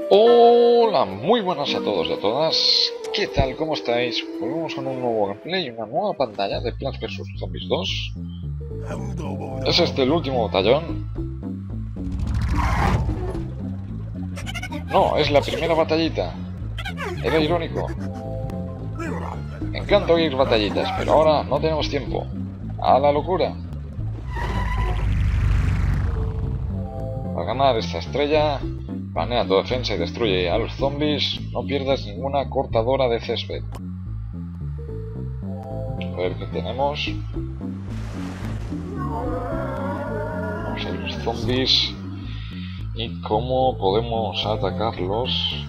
Hola, muy buenas a todos y a todas. ¿Qué tal? ¿Cómo estáis? Volvemos con un nuevo gameplay y una nueva pantalla de Plants vs Zombies 2. ¿Es este el último batallón? No, es la primera batallita. Era irónico. Me encanta oír batallitas, pero ahora no tenemos tiempo. ¡A la locura! Para ganar esta estrella, planea tu defensa y destruye a los zombies. No pierdas ninguna cortadora de césped. A ver qué tenemos. Vamos a ver los zombies y cómo podemos atacarlos.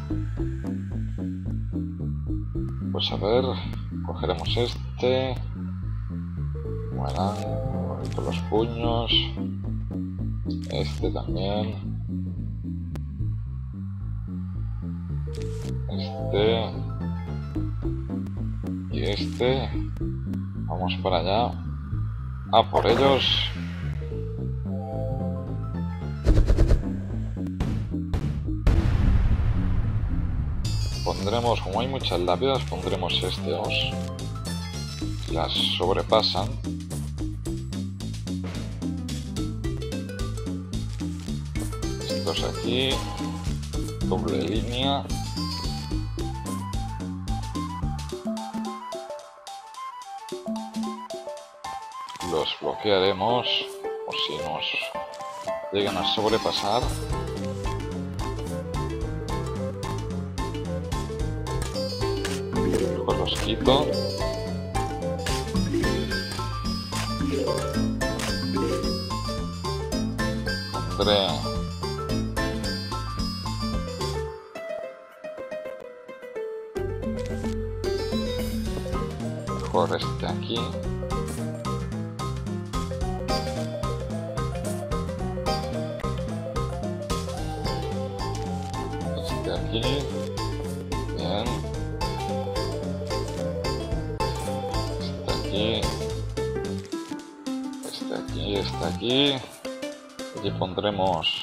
Pues a ver, cogeremos este. Bueno, con los puños. Este también. Este. Y este. Vamos para allá. A por ellos. Pondremos, como hay muchas lápidas, pondremos este os. Las sobrepasan. Estos aquí. Doble línea. Los bloquearemos por si nos llegan a sobrepasar. Luego los quito. Pondré mejor este aquí. Aquí, bien, este aquí, y pondremos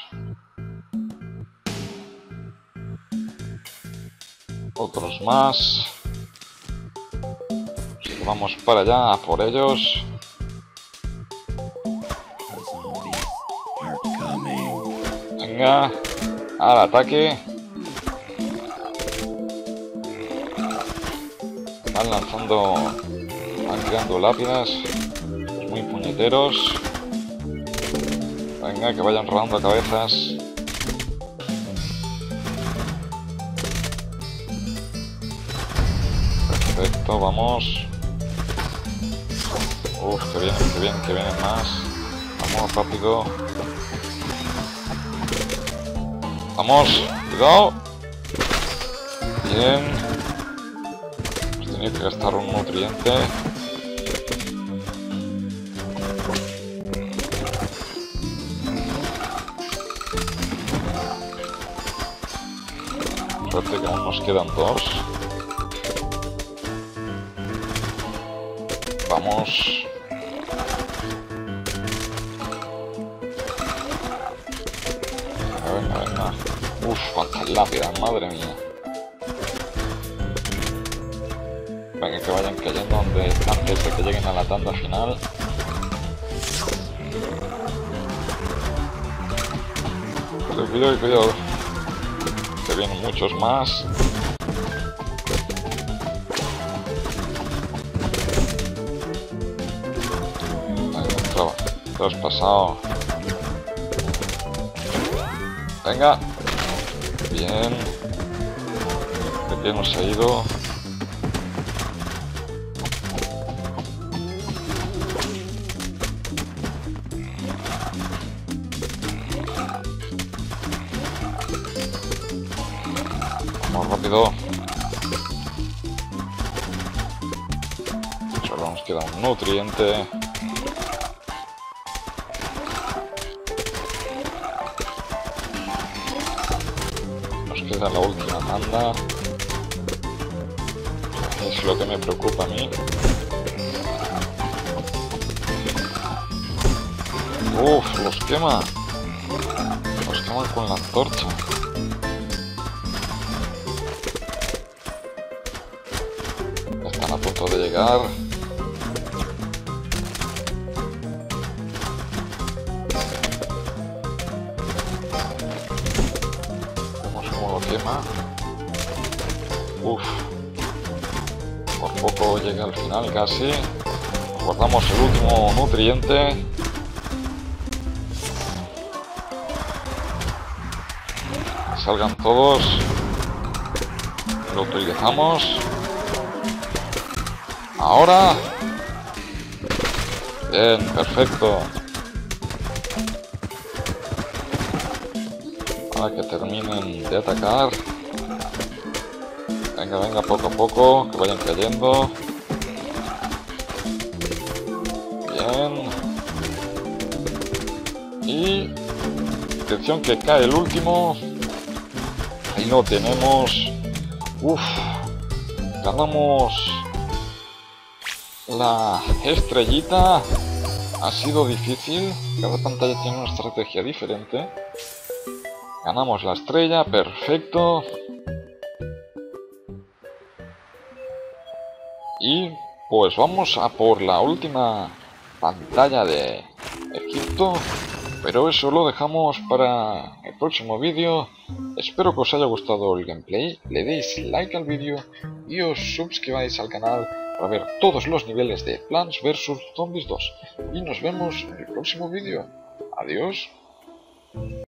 otros más. Así que vamos para allá a por ellos. Venga, al ataque. Van lanzando, van tirando lápidas, muy puñeteros. Venga, que vayan rodando cabezas. Perfecto, vamos. Uf, que vienen más. Vamos, rápido. Vamos, cuidado. Bien. Tenía que gastar un nutriente. Suerte que aún nos quedan dos. Vamos. Venga, venga. Uf, cuántas lápidas, madre mía. Para que vayan cayendo antes de que lleguen a la tanda final. Cuidado, cuidado. Que vienen muchos más. Traspasado. Venga. Bien. ¿De qué nos ha ido? Vamos rápido. Solo nos queda un nutriente. Nos queda la última tanda. Es lo que me preocupa a mí. Uf, los quema. Los queman con la antorcha. llegar. Vemos cómo lo quema. Uf. Por poco llega al final casi. Guardamos el último nutriente. Que salgan todos. Lo utilizamos. Ahora. Bien, perfecto. Para que terminen de atacar. Venga, venga, poco a poco, que vayan cayendo. Bien. Y atención que cae el último. Ahí lo tenemos. Uf. Ganamos la estrellita. Ha sido difícil. Cada pantalla tiene una estrategia diferente. Ganamos la estrella, perfecto. Y pues vamos a por la última pantalla de Egipto, pero eso lo dejamos para el próximo vídeo. Espero que os haya gustado el gameplay, le deis like al vídeo y os suscribáis al canal para ver todos los niveles de Plants vs Zombies 2. Y nos vemos en el próximo vídeo. Adiós.